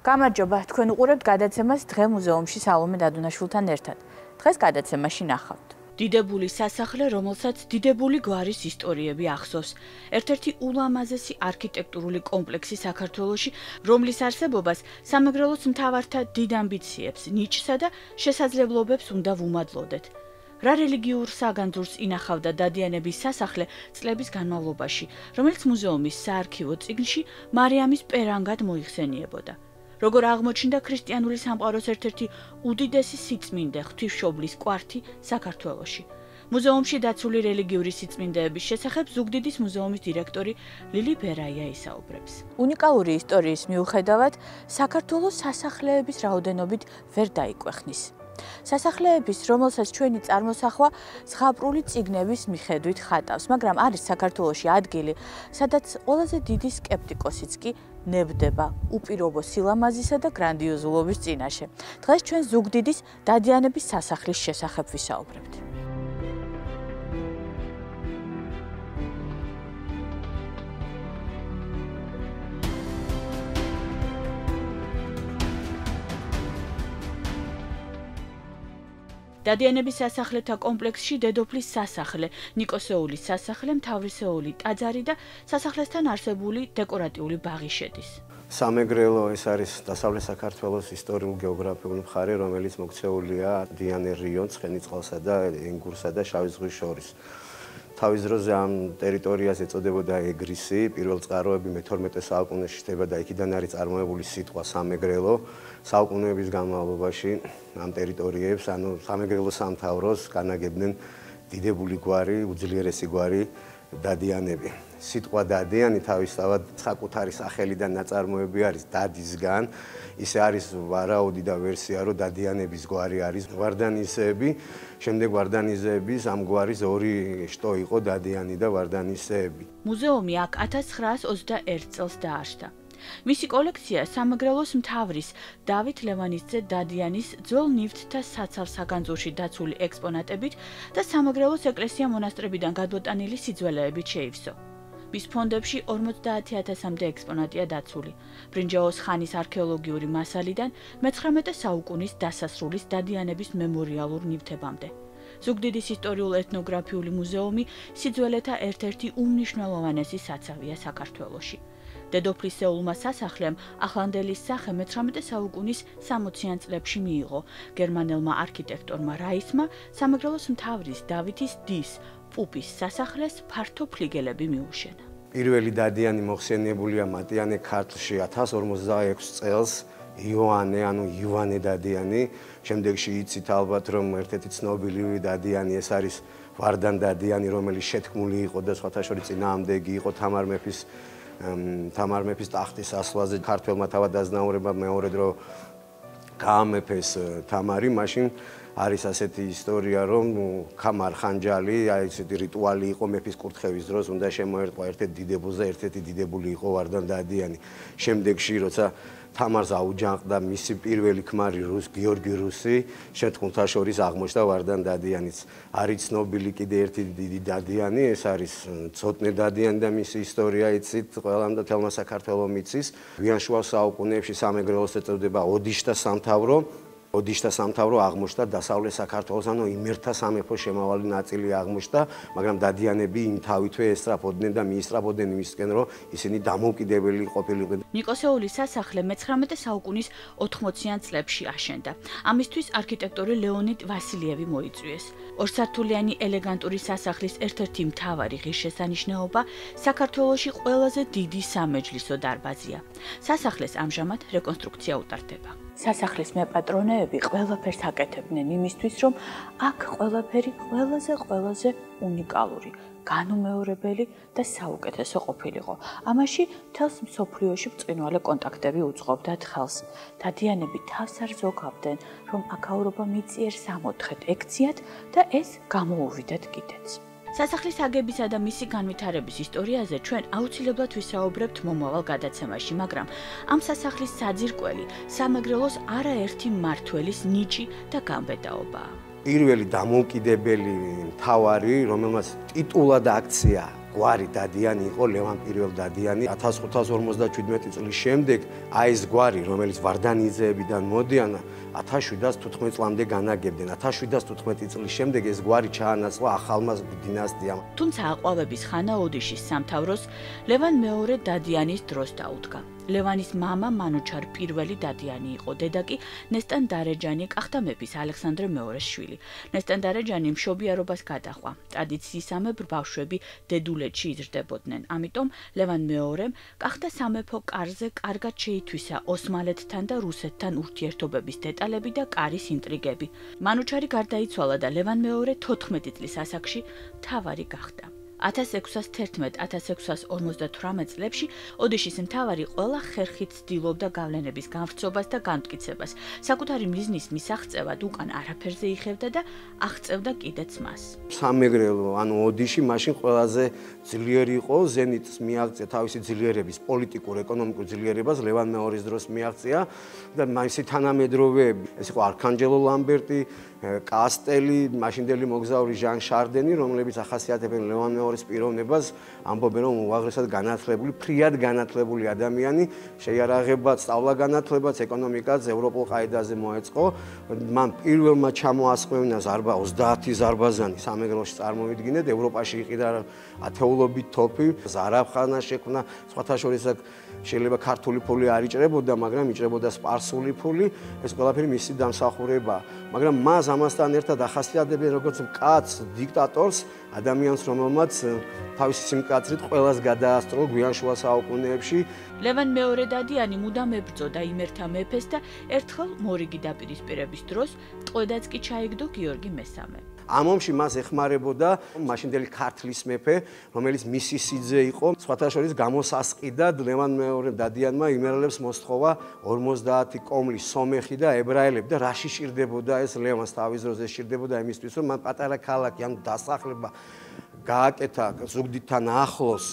გამარჯობა, თქვენ უყურებთ გადაცემას დღე მუზეუმში სალომე დადუნაშვილთან ერთად. დღეს გადაცემაში ნახავთ. დიდებული სასახლე, რომელსაც დიდებული გვარის ისტორიები ახსოვს. ერთ-ერთი ულამაზესი არქიტექტურული კომპლექსი საქართველოში, რომლის არსებობას სამეგრელოს მთავართა დიდ ამბიციებს, ნიჭსა და შესაძლებლობებს უნდა ვუმადლოდეთ. რა რელიგიურ საგანძურს ინახავდა დადიანების სასახლე წლების განმავლობაში, რომელიც მუზეუმის საარქივო წიგნში მარიამის პერანგად მოიხსენიებოდა. როგორ აღმოჩნდა ქრისტიანული სამყაროს ერთ-ერთი უდიდესი სიწმინდე ღვთისმშობლის კვართი საქართველოში. მუზეუმში დაცული რელიგიური სიწმინდეების შესახებ ზუგდიდის მუზეუმის დირექტორი ლილი ბერაია ისაუბრებს. უნიკალური ისტორიის მიუხედავად, საქართველოს სასახლეების რაოდენობით ვერ დაიკვეხნის. სასახლეების, რომელსაც ჩვენი წარმოსახვა ზღაპრული წიგნების მიხედვით ხატავს, მაგრამ არის საქართველოში ადგილი, სადაც ყველაზე დიდი სკეპტიკოსიც კი ნებდება უპირობო სილამაზისა და გრანდიოზულობის წინაშე. დღეს ჩვენ ზუგდიდის დადიანების სასახლის შესახებ ვისაუბრებთ. დადიანების სასახლეთა კომპლექსში დედოფლის სასახლე, ნიკოსეულის სასახლე, მთავრისეული ტაძარი და სასახლესთან არსებული დეკორატიული ბაღი შედის. სამეგრელო ეს არის დასავლეთ საქართველოს ისტორიულ-გეოგრაფიული მხარე, რომელიც მოქცეულია დიანერ რიონს, ცხენიწყალსა და ენგურსა და შავი ზღვის შორის. თავის დროზე ამ ტერიტორიას ეწოდებოდა ეგრისი, პირველ წყაროები მე-12 საუკუნეში ხდება და იქიდან არის წარმოებული სიტყვა სამეგრელო. საუკუნეების განმავლობაში ამ ტერიტორიებს, ანუ სამეგრელო სამთავროს განაგებდნენ დიდებული გვარი, უძლიერესი გვარი დადიანები. სიტყვა დადიანი თავისთავად საკუთარი სახელიდან ნაწარმოები არის დადისგან, ისე არის ვარაუდი და ვერსია, რომ დადიანების გვარი არის ვარდანისეები, შემდეგ ვარდანისეების ამ გვარის ორი შტო იყო დადიანი და ვარდანისეები. მუზეუმი აქ 1921 წელს დაარსდა. მისი კოლექცია სამეგრელოს მთავრის დავით ლევანისძე დადიანის ძველ ნივთთა საცალ საგანძურში დაცული ექსპონატებით და სამეგრელოს ეკლესია-მონასტრებიდან გადმოტანილი სიძველეებით შეივსო. მის ფონდებში 50,000-მდე ექსპონატია დაცული. ბრინჯაოს ხანის არქეოლოგიური მასალიდან მე-19 საუკუნის დასასრულის დადიანების მემორიალურ ნივთებამდე. ზუგდიდის ისტორიულ-ეთნოგრაფიული მუზეუმი სიძველეთა ერთ-ერთი უმნიშვნელოვანესი საცავია საქართველოში. დედოფლისეულმა სასახლემ ახლანდელის სახე მე-19 საუკუნის 60-იან წლებში მიიღო გერმანელმა არქიტექტორმა რაისმა სამეგრელოს მთავრის დავითის დის პუპის სასახლეს ფართო ფლიგელები მიუშენა. პირველი დადიანი მოხსენიებულია მატიანე ქართლში 1046 წელს ივანე დადიანი. შემდეგში იცით ალბათ, რომ ერთ-ერთი ცნობილი დადიანი ეს არის ვარდან დადიანი, რომელიც შეთქმული იყო და სხვათა შორის წინააღმდეგი იყო თამარ მეფის ტახტის ასვლაზე. ქართველმა თავადაზნაურებმა მეორე დრო გაამეფეს თამარი, მაშინ არის ასეთი ისტორია, რომ ქამარ ხანჯალი, აი ესეთი რიტუალი იყო მეფის კურთხევის დროს, უნდა შემოერტყვა ერთ-ერთ დიდებულზე, ერთ-ერთი დიდებული იყო ვარდან დადიანი. შემდეგში, როცა თამარს აუჯანყდა მისი პირველი ქმარი გიორგი რუსი, შეთქმულთა შორის აღმოჩნდა ვარდან დადიანიც. არის ცნობილი კიდე ერთი დიდი დადიანი, ეს არის ცოტნე დადიანი და მისი ისტორია იცით, ყველამ და თელმა საქართველომ იცის. გვიან შუა საუკუნეებში სამეგრელოს ეწოდება ოდიშთა სამთავრო. ოდიშთა სამთავრო აღმოჩნდა დასავლეთ საქართველოს, ანუ იმერთა სამეფოს შემავალი ნაწილი აღმოჩნდა, მაგრამ დადიანები იმ თავითვე ესწრაფოდნენ და მიისწრაფოდნენ იმისკენ, რომ ისინი დამოუკიდებელი ყოფილიყვნენ. ნიკოსეულის სასახლე მე-19 საუკუნის 80-იან წლებში აშენდა. ამისთვის არქიტექტორი ლეონიდ ვასილიევი მოიწვიეს. ორსართულიანი ელეგანტური სასახლის ერთ-ერთი მთავარი ღირსშესანიშნაობა საქართველოში ყველაზე დიდი სამეჯლისო დარბაზია. სასახლეს ამჟამად რეკონსტრუქცია უტარდება. სასახლის მეპატრონეები ყველაფერს აკეთებდნენ იმისთვის, რომ აქ ყველაფერი ყველაზე უნიკალური, განუმეორებელი და საუკეთესო ყოფილიყო. ამაში მთელს მსოფლიოში ბრწყინვალე კონტაქტები უძღვებდათ ხელს. დადიანები თავს არ ზოგავდნენ, რომ აქაურობა მიწიერს ამოთხეთ, ექციათ და ეს გამოუვიდათ კიდეც. სასახლის აგებისა და მისი განვითარების ისტორიაზე ჩვენ აუცილებლად ვისაუბრებთ მომავალ გადაცემაში, მაგრამ ამ სასახლის საძირკველი სამეგრელოს არაერთი მმართველის ნიჭი და გამბედაობაა. პირველი დამოუკიდებელი მთავარი, რომელმაც ტიტულად აქცია გვარი დადიანი იყო ლევან პირველ დადიანი 1557 წლის შემდეგ აი ეს გვარი რომელიც ვარდანიძეებიდან მოდიან 1714 წლამდე განაგებდნენ 1714 წლის შემდეგ ეს გვარი ჩაანაცვლა ახალმა დინასტიამ თუმცა აყვავების ხანა ოდიშის სამთავროს ლევან მეორე დადიანის დროს დაუდგა ლევანის მამა მანუჩარ პირველი დადიანი იყო დედა კი ნესტან დარეჯანი კახთა მეფის ალექსანდრე მეორის შვილი ნესტან დარეჯანი მშობიარობას გადახვა ტრადიციისამებრ ბავშვები დედულეთში იზრდებოდნენ ამიტომ ლევან მეორემ კახთა სამეფო კარზე კარგად შეითვისა ოსმალეთთან და რუსეთთან ურთიერთობების დეტალები და კარის ინტრიგები მანუჩარი გარდაიცვალა და ლევან მეორე 14 წლის ასაკში მთავარი გახდა 1611-1658 წლებში ოდიშის მთავარი ყველა ხერხით ცდილობდა გავლენების განვრცობას და განმტკიცებას. საკუთარი მიზნის მისაღწევად უკან არაფერზე იხევდა და აღწევდა კიდეც მას. სამეგრელო, ანუ ოდიში მაშინ ყველაზე ძლიერი იყო, ზენიტს მიაღწია თავისი ძლიერების, პოლიტიკურ-ეკონომიკურ ძლიერებას ლევან მეორის დროს მიაღწია და მისი თანამედროვეები, ეს იყო არქანჯელო ლამბერტი, კასტელი, მაშინდელი მოგზაური ჟან შარდენი, რომლებიც ახასიათებენ ლევან მეორის პიროვნებას, ამბობენ რომ უაღრესად განათლებული, ფრიად განათლებული ადამიანი, შეიარაღებაც, სწავლა-განათლებაც, ეკონომიკაც ევროპულ ყაიდაზე მოეწყო. მან პირველმა ჩამოასხვევნა 30 ზარბაზანი სამეგრელოში წარმოვიდგინეთ, ევროპაში იყიდა ათეულობით თოფი, ზარაფხანა შექმნა, სხვათა შორის შეიძლება ქართული ფული არ იჭრებოდა, მაგრამ იჭრებოდა სპარსული ფული, ეს ყველაფერი მისი დამსახურებაა. მაგრამ მას ამასთან ერთად ახასიათებენ როგორც მკაცრ დიქტატორს, ადამიანს, რომელმაც თავისი სიმკაცრით ყველას გადაასწრო გვიან შუა საუკუნეებში. ლევან მეორე დადიანი მუდამ ებრძოდა იმერთა მეფეს და ერთხელ მორიგი დაპირისპირების დროს ტყვედაც კი ჩაიგდო გიორგი მესამე. ამ ომში მას ეხმარებოდა მაშინდელი ქართლის მეფე, რომელიც მისი სიძე იყო. სხვათა შორის გამოსასყიდად ლევან მეორე დადიანმა იმერელებს მოსთხოვა 50 კომლი სომეხი და ებრაელები და რა შეჭირდებოდა ეს ლევანს თავის დროზე შეჭირდებოდა იმისთვის, რომ მან პატარა ქალაქი ამ დასახლება გააკეთა ზუგდიდთან ახლოს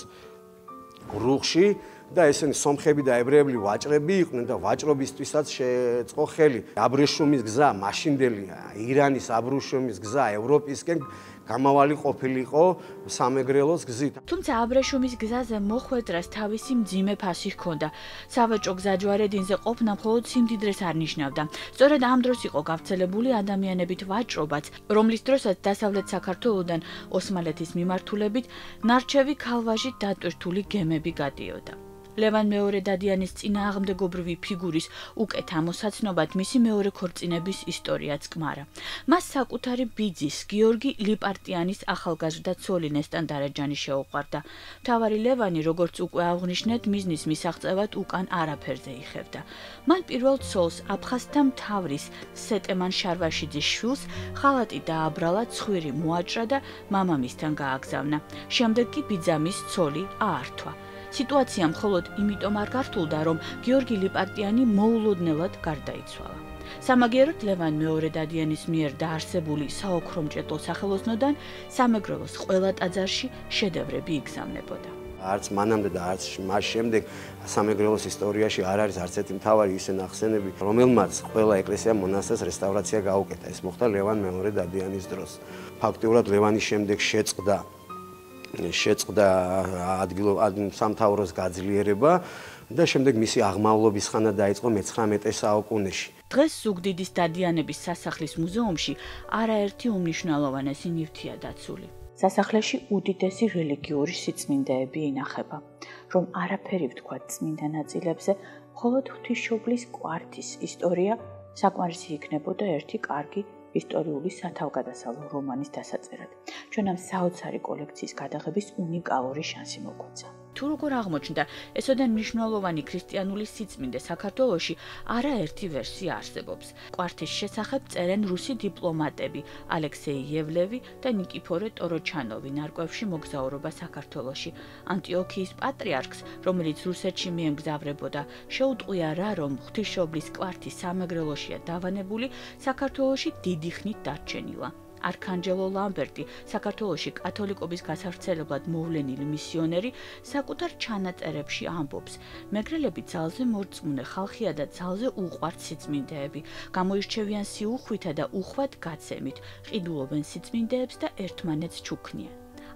რუხში და ესენი სომხები და ებრაელები ვაჭრები იყვნენ და ვაჭრობისთვისაც შეწყო ხელი. აბრეშუმის გზა, მაშინდელი ირანის აბრეშუმის გზა ევროპისკენ გამავალი ყოფილიყო სამეგრელოს გზით. თუმცა აბრეშუმის გზაზე მოხვედრას თავისი მძიმე ფასი ჰქონდა. სავაჭრო გზაჯვარედინზე ყოფნა მხოლოდ სიმდიდრეს არ ნიშნავდა. სწორედ ამ დროს იყო გავრცელებული ადამიანებით ვაჭრობაც, რომლის დროსაც დასავლეთ საქართველოდან ოსმალეთის მიმართულებით ნარჩევი ქალვაჟით დატვირთული გემები გადიოდა. ლევან მეორე დადიანის წინააღმდეგობრივი ფიგურის უკეთ ამოსაცნობად მისი მეორე ქორწინების ისტორიაც კმარა. მას საკუთარი ბიძის გიორგი ლიპარტიანის ახალგაზრდა ცოლი ნესტან დარეჯანი შეუყვარდა. მთავარი ლევანი, როგორც უკვე აღვნიშნეთ, მიზნის მისაღწევად უკან არაფერზე იხევდა. მან პირველ ცოლს აფხაზთა მთავრის სეტემან შარვაშიძის შვილს ხალატი დააბრალა, ცხვირი მოაჭრა და მამამისთან გააგზავნა. შემდეგ კი ბიძამის ცოლი აართვა. სიტუაცია მხოლოდ იმიტომ არ გართულდა, რომ გიორგი ლიპარტიანი მოულოდნელად გარდაიცვალა. სამაგიეროდ ლევან მეორე დადიანის მიერ დაარსებული საოქრომჭედლო სახელოსნოდან სამეგრელოს ყველა ტაძარში შედევრები იგზავნებოდა. არც მანამდე და არც მას შემდეგ სამეგრელოს ისტორიაში არ არის არც ერთი მთავარი ისე ნახსენები, რომელმაც ყველა ეკლესია მონასტერს რესტავრაცია გაუკეთა. ეს მოხდა ლევან მეორე დადიანის დროს. ფაქტიურად ლევანის შემდეგ შეწყდა სამთავროს გაძლიერება და შემდეგ მისი აღმავლობის ხანა დაიწყო მე-19 საუკუნეში. დღეს ზუგდიდის დადიანების სასახლის მუზეუმში არაერთი უმნიშვნელოვანესი ნივთია დაცული. სასახლეში უდიდესი რელიგიური სიწმინდეები ინახება. რომ არაფერი ვთქვათ წმინდა ნაწილებზე, მხოლოდ ღვთისმშობლის კვართის ისტორია საკმარისი იქნებოდა ერთი კარგი ისტორიული სათავგადასავლო რომანის დასაწერად. ჩვენ ამ საოცარი კოლექციის გადაღების უნიკალური შანსი მოგვეცა. თუ როგორ აღმოჩნდა, ესოდენ მნიშვნელოვანი ქრისტიანული სიწმინდე საქართველოში არაერთი ვერსია არსებობს. კვართის შესახებ წერენ რუსი დიპლომატები ალექსეი იევლევი და ნიკიფორე ტოროჩანოვი ნარკვევში მოგზაურობა საქართველოში. ანტიოქიის პატრიარქს, რომელიც რუსეთში მიემგზავრებოდა, შეუტყვია რა, რომ ღვთისმშობლის კვართი სამეგრელოშია დავანებული, საქართველოში დიდი ხნით დარჩენილა. არქანჯელო ლამბერტი, საქართველოში კათოლიკობის გასავრცელებლად მოვლენილი მისიონერი, საკუთარ ჩანაწერებში ამბობს: მეგრელები ძალზე მორწმუნე ხალხია და ძალზე უყვართ სიწმინდეები, გამოირჩევიან სიუხვითა და უხვად გაცემით, ყიდულობენ სიწმინდეებს და ერთმანეთს ჩუქნიან.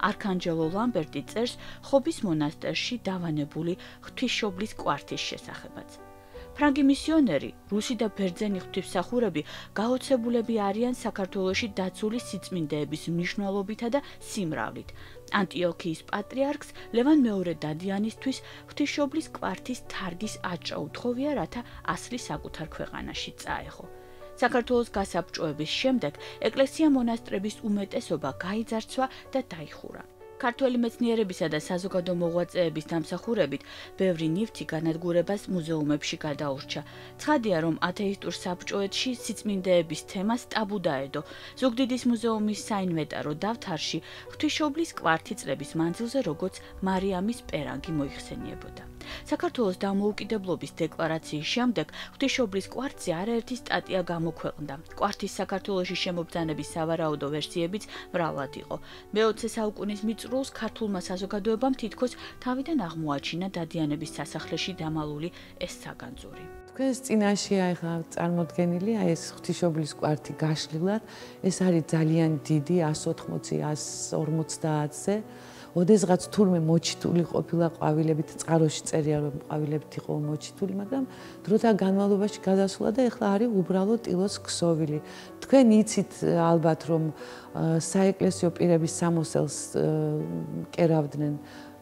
არქანჯელო ლამბერტი წერს ხობის მონასტერში დავანებული ღვთისმშობლის კვართის შესახებაც. ფრანგი მისიონერი, რუსი და ბერძენი ღვთისმსახურები გაოცებულები არიან საქართველოში დაცული სიწმინდეების მნიშვნელობითა და სიმრავლით. ანტიოქიის პატრიარქს ლევან მეორე დადიანისთვის ღვთისმშობლის კვართის თარგის აჭრა უთხოვია, რათა ასლი საკუთარ ქვეყანაში წაეღო. საქართველოს გასაბჭოების შემდეგ ეკლესია მონასტრების უმეტესობა გაიძარცვა და დაიხურა. ქართველი მეცნიერებისა და საზოგადო მოღვაწეების დამსახურებით ბევრი ნივთი განადგურებას მუზეუმებში გადაურჩა. ცხადია, რომ ათეისტურ საბჭოეთში სიწმინდეების თემას ტაბუ დაედო. ზუგდიდის მუზეუმის საინვენტარო დავთარში ღვთისმშობლის კვართი წლების მანძილზე როგორც მარიამის პერანგი მოიხსენიებოდა. საქართველოს დამოუკიდებლობის დეკლარაციის შემდეგ ღვთისმშობლის კვართზე არაერთი სტატია გამოქვეყნდა. კვართის საქართველოში შემობრძანების სავარაუდო ვერსიებიც მრავლად იყო. მე-20 საუკუნის მიწურულს ქართულმა საზოგადოებამ თითქოს თავიდან აღმოაჩინა დადიანების სასახლეში დამალული ეს საგანძური. თქვენს წინაშე ახლა წარმოდგენილი ეს ღვთისმშობლის კვართი გაშლილად, ეს არის ძალიან დიდი 180-150-ზე. ოდესღაც თურმე მოჩიტული ყოფილა ყვავილებით, წყაროში წერია რომ ყვავილებით იყო მოჩიტული, მაგრამ დროთა განმავლობაში გადასულა და ეხლა არის უბრალოდ ტილოს ქსოვილი. თქვენ იცით ალბათ რომ საეკლესიო პირების სამოსელს კერავდნენ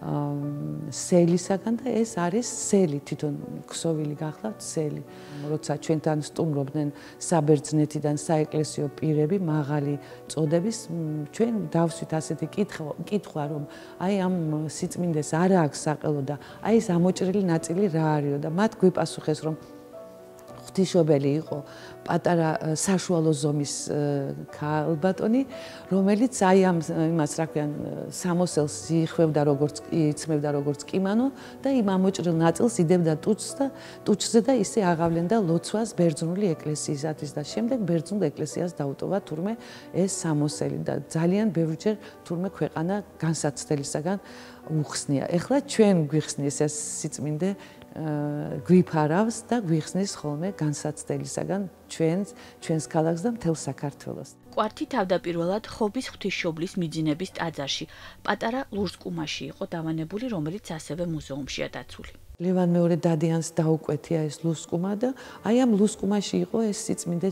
სელისაგან და ეს არის სელი, თვითონ ქსოვილი გახლავთ სელი. როცა ჩვენთან სტუმრობდნენ საბერძნეთიდან საეკლესიო პირები მაღალი წოდების, ჩვენ დავსვით ასეთი კითხვა, რომ აი ამ სიწმინდეს არა აქვს საყელო და აი ეს ამოჭრილი ნაწილი რა არისო და მათ გვიპასუხეს, რომ ღვთისმშობელი იყო პატარა საშუალო ზომის ქალბატონი, რომელიც აი ამ იმას რა ქვიან სამოსელს იხევდა როგორც კიმანო და იმ ამოჭრილ ნაწილს იდევდა ტუჩზე და ისე აღავლენდა ლოცვას ბერძნული ეკლესიისათვის და შემდეგ ბერძნულ ეკლესიას დაუტოვა თურმე ეს სამოსელი და ძალიან ბევრჯერ თურმე ქვეყანა განსაცდელისაგან უხსნია. ეხლა ჩვენ გვიხსნის ეს სიწმინდე გვიფარავს და გვიხსნის ხოლმე განსაცდელისაგან ჩვენს ქალაქს და მთელ საქართველოს. კვართი თავდაპირველად ხობის ღვთისმშობლის მიძინების ტაძარში, პატარა ლურსკუმაში იყო დავანებული, რომელიც ასევე მუზეუმშია დაცული. ლევან მეორე დადიანს დაუკვეთია ეს ლურსკუმა და აი ამ ლურსკუმაში იყო ეს სიწმინდე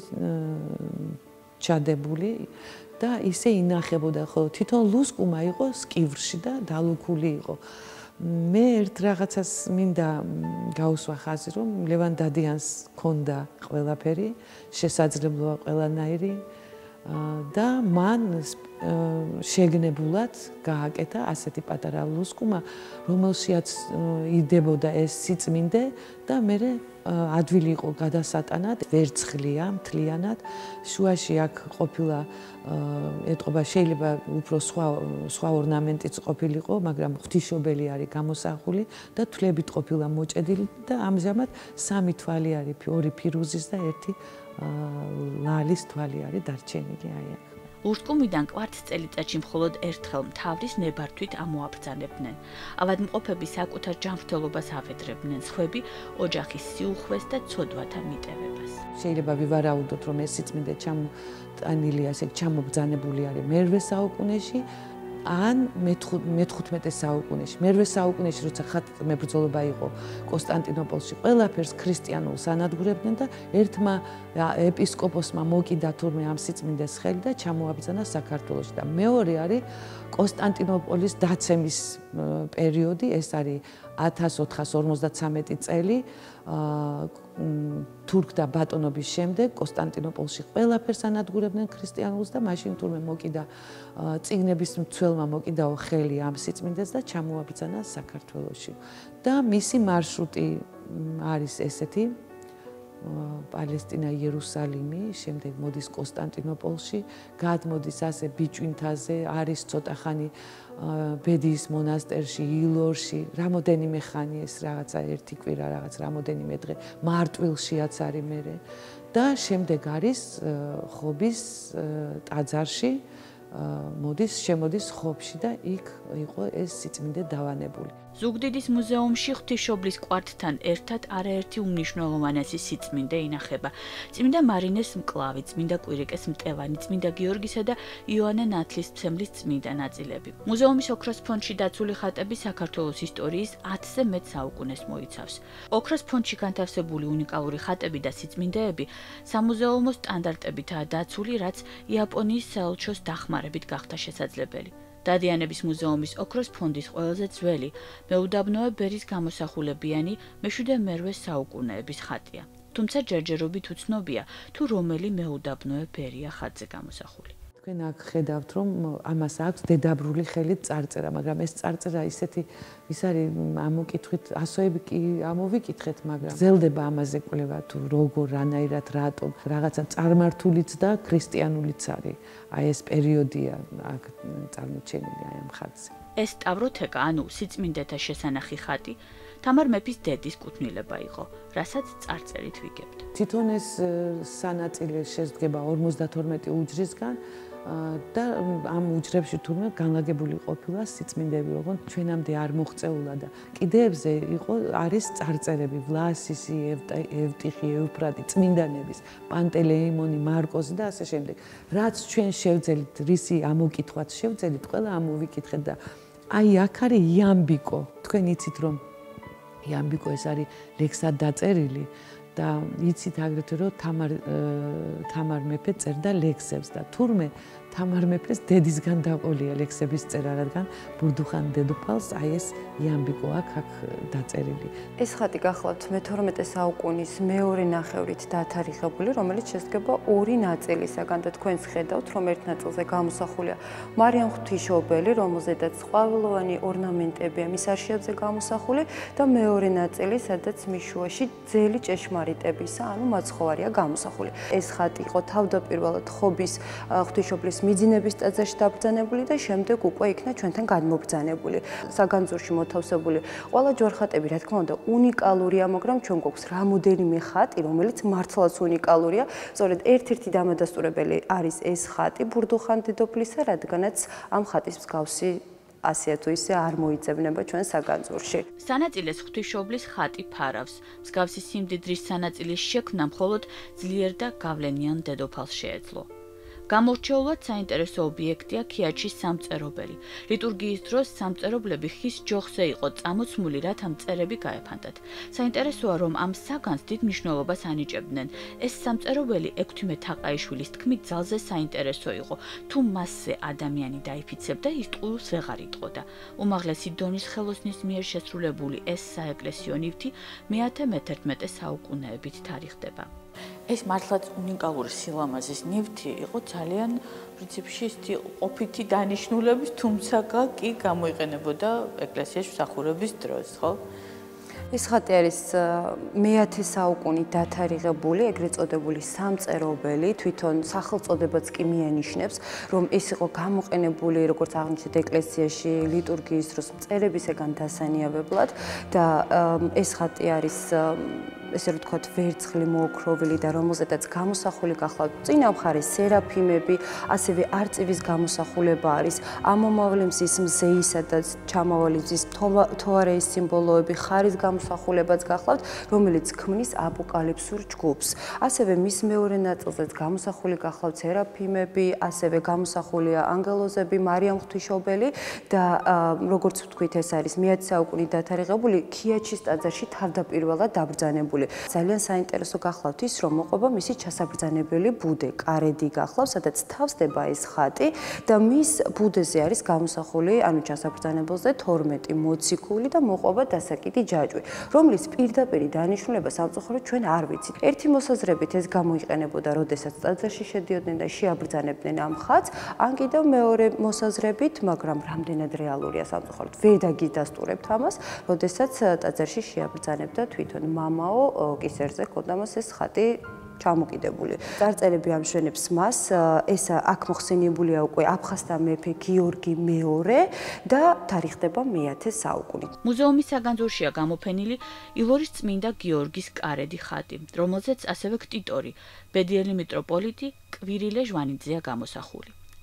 ჩადებული და ისე ინახებოდა, ხოლო თვითონ ლურსკუმა იყო სკივრში და დალუქული იყო. მე ერთ რაღაცას მინდა გაუსვა ხაზი, რომ ლევან დადიანს ჰქონდა ყველაფერი, შესაძლებლოა ყველანაირი და მან შეგნებულად გააკეთა ასეთი პატარა ლურსკუმა, რომელშიაც იდებოდა ეს სიწმინდე და მე ადვილი იყო გადასატანად, ვერცხლია, მთლიანად, შუაში აქ ყოფილა ეტყობა შეიძლება უფრო სხვა ორნამენტიც ყოფილიყო, მაგრამ ღვთისმშობელი არის გამოსახული და თვლებით ყოფილა მოჭედილი და ამჟამად სამი თვალი არის, ორი ფირუზის და ერთი ლალის თვალი არის დარჩენილი აი აქ. ლურსკუმიდან კვართს წელიწადში მხოლოდ ერთხელ მთავრის ნებართვით ამოაბრძანებდნენ. ავადმყოფები საკუთარ ჯანმრთელობას ავედრებდნენ, სხვები ოჯახის სიუხვეს და ცოდვათა მიტევებას. შეიძლება ვივარაუდოთ, რომ ეს სიწმინდე ჩამოტანილი ასე ჩამობრძანებული არის მე-8 საუკუნეში ან მე-15 საუკუნეში. მე-8 საუკუნეში, როცა ხატმებრძოლობა იყო კონსტანტინოპოლში, ყველაფერს ქრისტიანულს ანადგურებდნენ და ერთმა ეპისკოპოსმა მოკიდა თურმე ამ სიწმინდეს ხელი და ჩამოაბრძანა საქართველოში და მეორე არის კონსტანტინოპოლის დაცემის პერიოდი, ეს არის 1453 წელი თურქთა ბატონობის შემდეგ კონსტანტინოპოლში ყველაფერს ანადგურებდნენ ქრისტიანულს და მაშინ თურმე მოკიდა წიგნების მცველმა მოკიდაო ხელი ამ სიწმინდეს და ჩამოაბრძანა საქართველოში. და მისი მარშრუტი არის ესეთი: პალესტინა, იერუსალიმი, შემდეგ მოდის კონსტანტინოპოლში, გადმოდის ასე ბიჭვინთაზე, არის ცოტა ხანი ბედიის მონასტერში, ილორში, რამოდენიმე ხანი ეს რაღაცა ერთი კვირა რაღაც რამოდენიმე დღე მარტვილშიაც არის მერე და შემდეგ არის ხობის ტაძარში, შემოდის ხობში და იქ იყო ეს სიწმინდე დავანებული. ზუგდიდის მუზეუმში ღვთისმშობლის კვართთან ერთად არაერთი უმნიშვნელოვანესი სიწმინდე ინახება. წმინდა მარინეს მკლავი, წმინდა კვირიკეს მტევანი, წმინდა გიორგისა და იოანე ნათლისმცემლის წმინდა ნაწილები. მუზეუმის ოქროს ფონდში დაცული ხატები საქართველოს ისტორიის 10-ზე მეტ საუკუნეს მოიცავს. ოქროს ფონდში განთავსებული უნიკალური ხატები და სიწმინდეები სამუზეუმო სტანდარტებითაა დაცული, რაც იაპონიის საელჩოს დახმარებით გახდა შესაძლებელი. დადიანების მუზეუმის ოქროს ფონდის ყველაზე ძველი მეუდაბნოე ბერის გამოსახულებიანი მე-7-მე საუკუნეების ხატია. თუმცა ჯერჯერობით უცნობია, თუ რომელი მეუდაბნოე ბერია ხატზე გამოსახული. თქვენ აქ ხედავთ, რომ ამას აქვს დედაბრული ხელით წარწერა, მაგრამ ეს წარწერა ის არის ამოკითხვით, ასოები კი ამოვიკითხეთ, მაგრამ გრძელდება ამაზე კვლევა, თუ როგორ, რანაირად, რატომ, რაღაცა წარმართულიც და ქრისტიანულიც არის. აი ეს პერიოდია აქ წარმოჩენილი აი ამ ხატზე. ეს სტავროთეკა, ანუ სიწმინდეთა შესანახი ხატი, თამარ მეფის დედის კუთვნილება იყო, რასაც წარწერით ვიგებთ. თვითონ ეს სანაწილე შედგება 52 უჯრისგან და ამ უჯრებში თურმე განლაგებული ყოფილა სიწმინდეები, ოღონდ ჩვენამდე არ მოღწეულა და კიდეებზე არის წარწერები ვლასისი, ევტიხი, ევფრატი, წმინდანების, პანტელეიმონი, მარკოზი და ასე შემდეგ. რაც ჩვენ შევძელით, რისი ამოკითხვაც შევძელით, ყველა ამოვიკითხეთ და აი აქ არის იამბიკო. თქვენ იცით რომ იამბიკო ეს არის ლექსად დაწერილი და იცით აგრეთვე რომ თამარ მეფე წერდა ლექსებს და თურმე თამარ მეფეს დედისგან დაყოლია ლექსების წერა, რადგან ბურდუხან დედოფალს აი ეს იამბიკო აქ დაწერილი. ეს ხატი გახლავთ მე-12 საუკუნის მეორე ნახევრით დათარიღებული, რომელიც შედგება ორი ნაწილისაგან და თქვენს ხედავთ, რომ ერთ ნაწილზე გამოსახულია მარიამ ღვთისმშობელი, რომელზედაც ყვავილოვანი ორნამენტებია მის არშიებზე გამოსახული და მეორე ნაწილი, სადაც მის შუაში ძელი ჭეშმარიტებისა, ანუ მაცხოვარია გამოსახული. ეს ხატი იყო თავდაპირველად ხობის ღვთისმშობლის მიძინების ტაძარში დაბრძანებული და შემდეგ უკვე იქნა ჩვენთან გადმობრძანებული. საგანძურში მოთავსებული ყველა ჯვარხატები, რა თქმა უნდა, უნიკალურია, მაგრამ ჩვენ გვაქვს რამოდენიმე ხატი, რომელიც მართლაც უნიკალურია. სწორედ ერთ-ერთი დამადასტურებელი არის ეს ხატი ბურდუხან დედოფლისა, რადგანაც ამ ხატის მსგავსი ასე თუ ისე არ მოიძებნება ჩვენ საგანძურში. სანაწილეს ღვთისმშობლის ხატი ფარავს. მსგავსი სიმდიდრის სანაწილის შექმნა მხოლოდ ძლიერ და გავლენიან დედოფალს შეეძლო. გამორჩეულად საინტერესო ობიექტია ქიაჩის სამწერობელი. ლიტურგიის დროს სამწერობლები ხის ჯოხზე იყო წამოცმული, რათა მწერები გაეფანტათ. საინტერესოა, რომ ამ საგანს დიდ მნიშვნელობას ანიჭებდნენ. ეს სამწერობელი ექვთიმე თაყაიშვილის თქმით ძალზე საინტერესო იყო. თუ მასზე ადამიანი დაიფიცებდა, ის ტყუილს ვეღარ იტყოდა. უმაღლესი დონის ხელოსნის მიერ შესრულებული ეს საეკლესიო ნივთი მე-11 საუკუნეებით თარიღდება. ეს მართლაც უნიკალური სილამაზის ნივთი იყო ძალიან პრინციპში ყოფითი დანიშნულების, თუმცა კი გამოიყენებოდა ეკლესიაში მსახურების დროს, ხო? ეს ხატი არის მე-10 საუკუნით დათარიღებული, ეგრეთ წოდებული სამწერობელი, თვითონ სახელწოდებაც კი მიანიშნებს, რომ ეს იყო გამოყენებული, როგორც აღნიშნეთ, ეკლესიაში ლიტურგიის დროს მწერებისგან დასანიავებლად და ეს ხატი არის ესე რომ ვთქვათ, ვერცხლი მოოქროვილი და რომელზედაც გამოსახული გახლავთ წინა მხარეს სერაფიმები, ასევე არწივის გამოსახულება არის, ამომავლი მზის მზეისა და ჩამავალი მზის თოვარეის სიმბოლოები, ხარის გამოსახულებაც გახლავთ, რომელიც ქმნის აპოკალიფსურ ჯგუფს. ასევე მის მეორე ნაწილზეც გამოსახული გახლავთ სერაფიმები, ასევე გამოსახულია ანგელოზები, მარიამ ღვთისმშობელი და როგორც ვთქვით, ეს არის მე-10 საუკუნით დათარიღებული ქიაჩის ტაძარში თავდაპირველად დაბრძანებული. ძალიან საინტერესო გახლავთ ის, რომ მოყვება მისი ჩასაბრძანებელი ბუდე, კარედი გახლავთ, სადაც თავსდება ეს ხატი და მის ბუდეზე არის გამოსახული, ანუ ჩასაბრძანებელზე 12 მოციქული და მოყვება დასაკიდი ჯაჭვი, რომლის პირდაპირი დანიშნულება სამწუხაროდ ჩვენ არ ვიცით. ერთი მოსაზრებით ეს გამოიყენებოდა, როდესაც ტაძარში შედიოდნენ და შეაბრძანებდნენ ამ ხატს, ან კიდევ მეორე მოსაზრებით, მაგრამ რამდენად რეალურია სამწუხაროდ ვერ დაგიდასტურებთ ამას, როდესაც ტაძარში შეაბრძანებდა თვითონ მამაო კისერზე ქონდა მას ეს ხატი ჩამოკიდებული. წარწერები ამშვენებს მას, ეს აქ მოხსენიებულია უკვე აფხაზთა მეფე გიორგი მეორე და თარიღდება მე-10 საუკუნით. მუზეუმის საგანძურშია გამოფენილი ილორის წმინდა გიორგის კარედი ხატი, რომელზეც ასევე ქტიტორი, ბედიელი მიტროპოლიტი კვირილე ჟვანიძეა გამოსახული.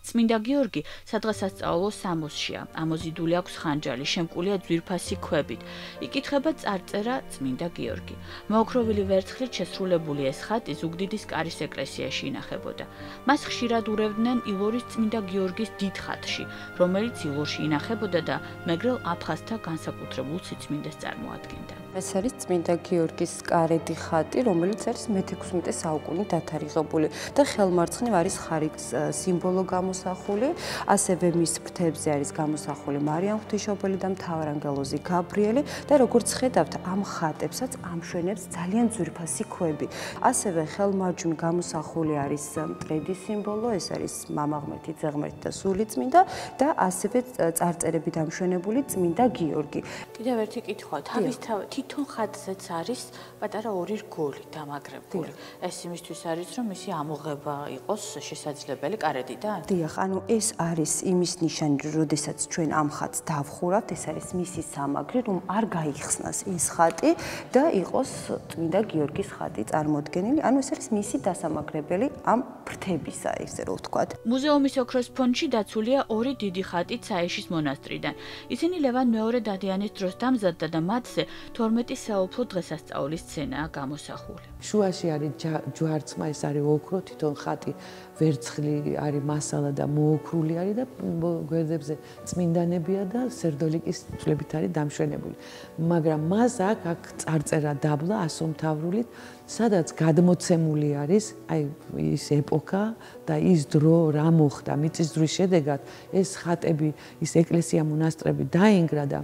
წმინდა გიორგი სადღესასწაულო სამოსშია, ამოზიდული აქვს ხანჯალი, შემკულია ძვირფასი ქვებით. იკითხება წარწერა წმინდა გიორგი. მოოქროვილი ვერცხლით შესრულებული ეს ხატი ზუგდიდის კარის ეკლესიაში ინახებოდა. მას ხშირად ურევდნენ ილორის წმინდა გიორგის დიდ ხატში, რომელიც ილორში ინახებოდა და მეგრელ აფხაზთა განსაკუთრებულ სიწმინდეს წარმოადგენდა. ეს არის წმინდა გიორგის კარედი ხატი, რომელიც არის მე-16 საუკუნით დათარიღებული და ხელმარცხნივ არის ხარის სიმბოლო გამოსახული, ასევე მის ფრთებზე არის გამოსახული მარიამ ღვთისმშობელი და მთავარანგელოზი გაბრიელი და როგორც ხედავთ, ამ ხატებსაც ამშვენებს ძალიან ძვირფასი ქვები. ასევე ხელმარჯვნივ გამოსახული არის მტრედის სიმბოლო, ეს არის მამა ღმერთი, ძე ღმერთი და სულიწმინდა და ასევე წარწერები დამშვენებული წმინდა გიორგი. კიდევ ერთი კითხვა, თავისთავად თვითონ ხატზეც არის პატარა ორი რგოლი დამაგრებული. ეს იმისთვის არის, რომ მისი ამოღება იყოს შესაძლებელი კარედიდან? დიახ, ანუ ეს არის იმის ნიშანი, როდესაც ჩვენ ამ ხატს დავხურავთ, ეს არის მისი სამაგრი, რომ არ გაიხსნას ის ხატი და იყოს წმინდა გიორგის ხატი წარმოდგენილი. ანუ ეს არის მისი დასამაგრებელი ამ ფრთებისა, ესე რომ ვთქვათ. მუზეუმის ოქროს ფონდში დაცულია ორი დიდი ხატი ცაიშის მონასტრიდან. ისინი ლევან მეორე დადიანის დროს დამზადდა და მათზე 12 საუფლო დღესასწაულის სცენაა გამოსახული. შუაში არის ჯვარცმა, ეს არის ოქრო, თვითონ ხატი ვერცხლი არის მასალა და მოოქრული არის და გვერდებზე წმინდანებია და სერდოლიკის წვლებით არის დამშვენებული. მაგრამ მას აქ წარწერა დაბლა ასომთავრულით, სადაც გადმოცემული არის აი ის ეპოქა და ის დრო რა მოხდა მიწისძვრის შედეგად ეს ხატები, ის ეკლესია მონასტრები დაინგრა და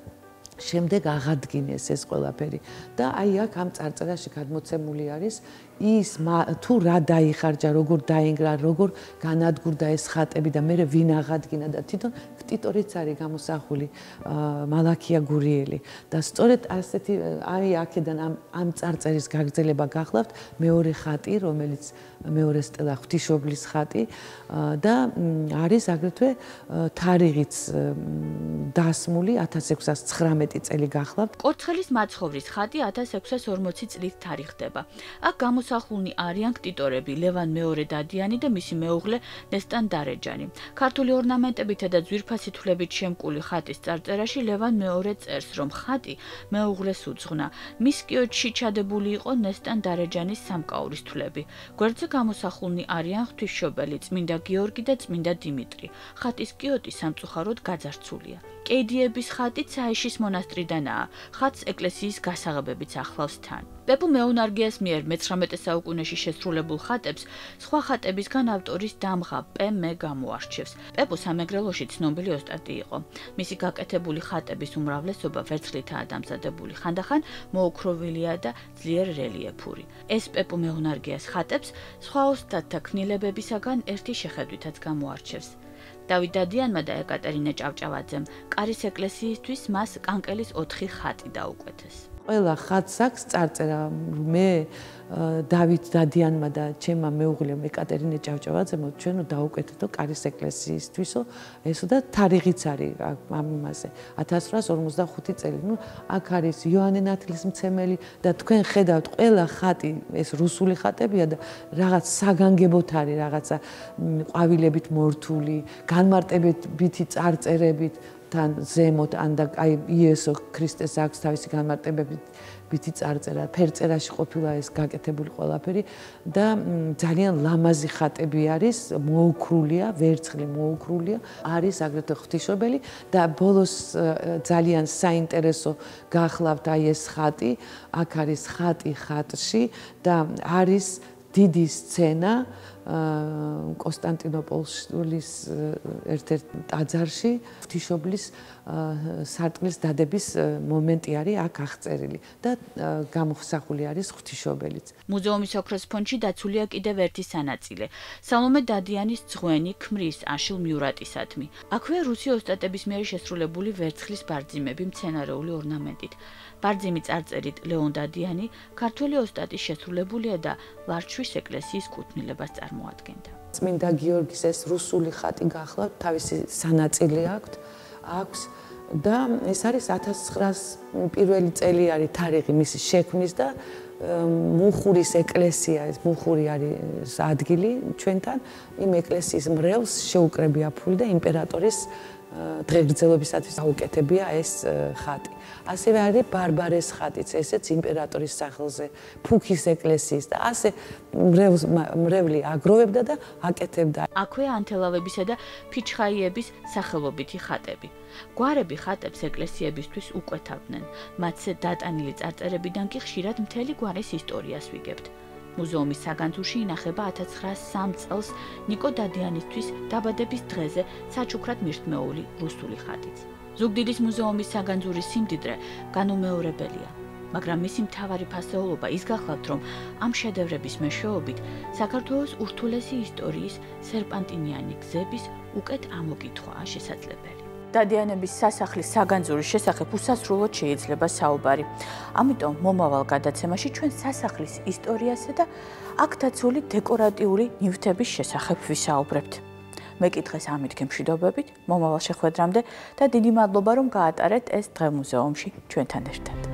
შემდეგ აღადგინეს ეს ყველაფერი და აი აქ ამ წარწერაში გადმოცემული არის ის თუ რა დაიხარჯა, როგორ დაინგრა, როგორ განადგურდა ეს ხატები და მე ვინ აღადგინა და თვითონ ქტიტორიც არის გამოსახული მალაქია გურიელი და სწორედ ასეთი აი აქედან ამ წარწერის გაგრძელება გახლავთ მეორე ხატი, რომელიც მეორე სტელა ღვთისმშობლის ხატი და არის აგრეთვე თარიღიც დასმული 1619 წელი გახლავთ. კორცხელის მაცხოვრის ხატი 1640 წლით თარიღდება. აქ გამოსახულნი არიან ქტიტორები ლევან მეორე დადიანი და მისი მეუღლე ნესტან დარეჯანი. ქართული ორნამენტებითა და ძვირფასი თვლებით შემკული ხატის წარწერაში ლევან მეორე წერს, რომ ხატი მეუღლეს უძღვნა. მის კიოტში ჩადებული იყო ნესტან დარეჯანის სამკაურის თვლები. გვერდზე გამოსახულნი არიან ღვთისმშობელი, წმინდა გიორგი და წმინდა დიმიტრი. ხატის კიოტი სამწუხაროდ გაძარცულია. კეიდიების ხატი ცაიშის მონასტრიდანაა. ხატს ეკლესიის გასაღებებიც ახლავს თან. პეპუ მეუნარგიას მიერ მე-19 საუკუნეში შესრულებულ ხატებს სხვა ხატებისგან ავტორის დამღა პ.მ. გამოარჩევს. პეპუ სამეგრელოში ცნობილი ოსტატი იყო. მისი გაკეთებული ხატების უმრავლესობა ვერცხლითაა დამზადებული, ხანდახან მოოქროვილია და ძლიერ რელიეფური. ეს პეპუ მეუნარგიას ხატებს სხვა ოსტატთა ქმნილებებისაგან ერთი შეხედვითაც გამოარჩევს. დავით დადიანმა და ეკატერინე ჭავჭავაძემ კარის ეკლესიისთვის მას კანკელის 4 ხატი დაუკვეთეს. ყველა ხატს აქვს წარწერა. მე დავით დადიანმა და ჩემმა მეუღლემ ეკატერინე ჭავჭავაძემ ჩვენო დაუკვეთეთო კარის ეკლესიისთვისო ესო და თარიღიც არის ამ იმაზე 1845 წელი. ნუ აქ არის იოანე ნათლისმცემელი და თქვენ ხედავთ ყველა ხატი ეს რუსული ხატებია და რაღაც საგანგებოთ არის რაღაცა ყვავილებით მორთული, განმარტებითი წარწერებით თან ზემოთ ან და აი იესო ქრისტეს აქვს თავისი განმარტებითი წარწერა, ფერწერაში ყოფილა ეს გაკეთებული ყველაფერი და ძალიან ლამაზი ხატები არის, მოოქრულია, ვერცხლი მოოქრულია, არის აგრეთვე ღვთისმშობელი და ბოლოს ძალიან საინტერესო გახლავთ აი ეს ხატი, აქ არის ხატი ხატში და არის დიდი სცენა კონსტანტინოპოლის ერთ-ერთ ტაძარში ღვთისმშობლის სარტყლის დადების მომენტი არის აქ აღწერილი და გამოსახული არის ღვთისმშობელიც. მუზეუმის ოქროს ფონდში დაცულია კიდევ ერთი სანაწილე. სალომე დადიანის ძღვენი ქმრის აშილ მიურატისადმი. აქვეა რუსი ოსტატების მიერ შესრულებული ვერცხლის ბარძიმები მცენარეული ორნამენტით. ბარძიმი წარწერით ლეონ დადიანი ქართველი ოსტატის შესრულებულია და ვარჩვის ეკლესიის კუთვნილებას წარმოადგენდა. წმინდა გიორგის ეს რუსული ხატი გახლავთ, თავისი სანაწილე აქვს და ეს არის 1900 პირველი წელი არის თარიღი მისი შექმნის და მუხურის ეკლესია, ეს მუხური არის ადგილი ჩვენთან, იმ ეკლესიის მრევლს შეუკრებია ფული და იმპერატორის დღეგრძელობისათვის აუკეთებია ეს ხატი. ასევე არის ბარბარეს ხატიც, ესეც იმპერატორის სახელზე, ფუქის ეკლესიის და ასე მრევლი აგროვებდა და აკეთებდა. აქვე ანთელავებისა და ფიჩხაიების სახელობითი ხატები. გვარები ხატებს ეკლესიებისთვის უკვეთავდნენ. მათზე დატანილი წარწერებიდან კი ხშირად მთელი გვარის ისტორიას ვიგებთ. მუზეუმის საგანძურში ინახება 1903 წელს ნიკო დადიანისთვის დაბადების დღეზე საჩუქრად მირთმეული რუსული ხატიც. ზუგდიდის მუზეუმის საგანძურის სიმდიდრე განუმეორებელია, მაგრამ მისი მთავარი ფასეულობა ის გახლავთ, რომ ამ შედევრების მეშვეობით საქართველოს ურთულესი ისტორიის სერპანტინიანი გზების უკეთ ამოკითხვაა შესაძლებელი. დადიანების სასახლის საგანძურის შესახებ უსასრულოდ შეიძლება საუბარი. ამიტომ მომავალ გადაცემაში ჩვენ სასახლის ისტორიასა და აქ დაცული დეკორატიული ნივთების შესახებ ვისაუბრებთ. მეკითხეს ამით გემშვიდობებით, მომავალ შეხვედრამდე და დიდი მადლობა რომ გაატარეთ ეს დღე მუზეუმში ჩვენთან ერთად.